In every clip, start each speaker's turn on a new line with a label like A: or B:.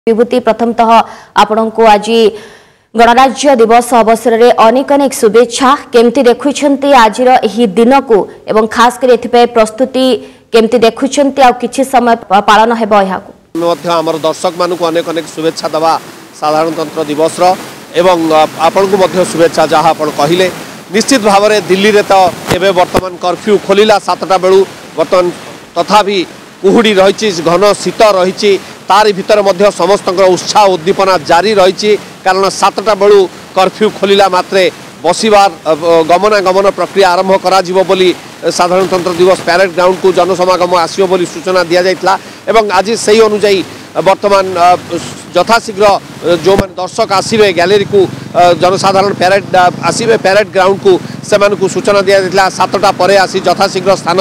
A: विभूति प्रथमतः आपण को आज गणराज्य दिवस अवसर में अनेक अनेक शुभेच्छा केमती देखुंट आज दिन को एवं खास कर प्रस्तुति केमती देखुंट आ किछि समय पालन हेबो
B: आमर दर्शक मान को अनेक अनेक शुभेच्छा दवा साधारणतंत्र दिवस एवं आपण को मध्य शुभेच्छा जहाँ आप कहले निश्चित भाव में दिल्ली रे तो एवं वर्तमान कर्फ्यू खोलिला 7टा बेलू बर्तमान तथापि कुहुड़ी रही घन शीत रही तारी भितर मध्य समस्त उत्साह उद्दीपना जारी रही कारण 7टा बेलू कर्फ्यू खोलिला मात्रे बसबार गमनागमन प्रक्रिया आरंभ करा बोली साधारणतंत्र दिवस पैरेड ग्राउंड को जनसमागम आसो बोली सूचना दि जाइतला एवं आज से अनुजाई वर्तमान यथाशीघ्र जो मैंने दर्शक आसवे गैलेरी को जनसाधारण पैरेड आसवे पैरेड ग्राउंड को से सूचना दि जाइतला 7टा पर आसी यथाशीघ्र स्थान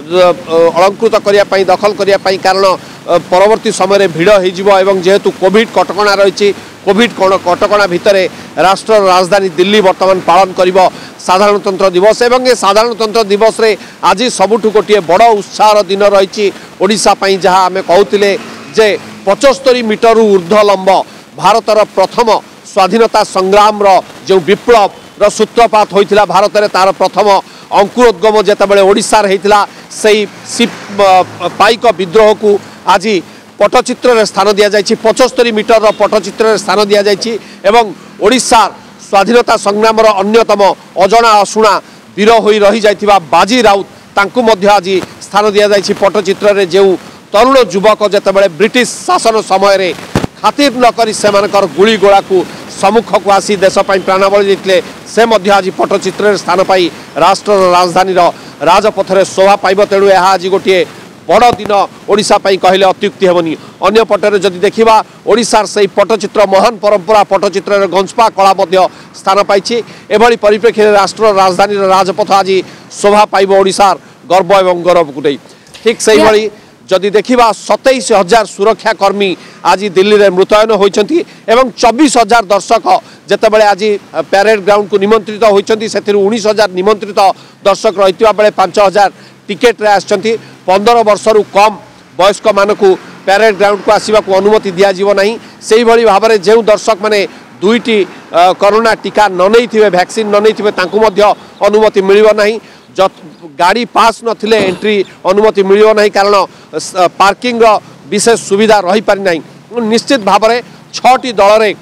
B: अलंकृत करने दखल करने कारण परवर्ती समय भिड़ हो जेहेतु कोविड कटकणा रही कोविड कटकणा भितर राष्ट्र राजधानी दिल्ली वर्तमान पालन करिबो साधारणतंत्र दिवस एवं ये साधारणतंत्र दिवस रे आज सबुठु गोटे बड़ उत्साह दिन रही ओडिशा पई जहाँ आमे कहूतिले जे 75 मीटर ऊर्ध्व लंब भारतर प्रथम स्वाधीनता संग्राम जो विप्लव सूत्रपात होइतिला भारत रे तार प्रथम अंकुरोद्गम जेतेबेले ओडिशा रे हेतिला सेही पाइक विद्रोह को आज पटचित्र स्थान दि जाइए 75 मीटर पटचित्र स्थान दि जाइए एवं ओडिशा स्वाधीनता संग्राम अन्यतम अजणा अशुणा वीर हो रही जाइथिबा बाजी राउत तांकु मध्य आज स्थान दि जाइए पटचित्र रे जो तरुण युवक जेतेबेले ब्रिटिश शासन समय रे खातिर नकरी सेमानकर गुली गोला को सम्मुख को आसी देश प्राणबली देते से मध्य आज पटचित्र स्थान पाई राष्ट्र राजधानी राजपथरे शोभा पाइब तेणु यह आज गोटे बड़ दिन ओडिशा पई कहले अत्युक्ति हेबनी अन्य पटरे जदि देखिबा ओडिशार सही पटचित्र महान परंपरा पटचित्र गंजपा कला मध्य स्थान पाइछि एभली परिप्रेक्षी राष्ट्र राजधानी राजपथ आज शोभा पाइब ओडिशार गर्व एवं गौरव को नहीं ठीक से भली जदि देखिबा 27,000 सुरक्षाकर्मी आज दिल्ली रे मुतयन होइछंती एवं 24,000 दर्शक जेतेबेले आज पैरेड ग्राउंड को निमंत्रित होइछंती सेथिरु 19,000 निमंत्रित दर्शक रहितबा बेले 5,000 टिकेट रे आछंती 15 वर्षरु कम वयस्क मानकु पैरेड ग्राउंड को आसीबा को अनुमति दिया जीव नहीं सेही भली भाबरे जे दर्शक माने दुईटी कोरोना टीका न नैथिबे वैक्सीन न नैथिबे तांकु मध्य अनुमति मिलिबो नहीं गाड़ी पास नथिले एंट्री अनुमति मिलिबो नहीं कारण पार्किंग विशेष सुविधा रही पारि नहीं निश्चित भाव में 6टी दल रे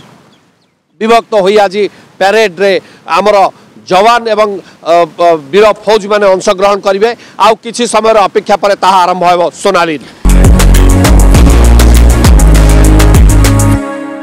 B: विभक्त होई आज पैरेड रे आमर जवान एवं वीर फौज माने अंशग्रहण करेंगे आउ किछि समय अपेक्षा पर ताहा आरंभ होबो सोनाली।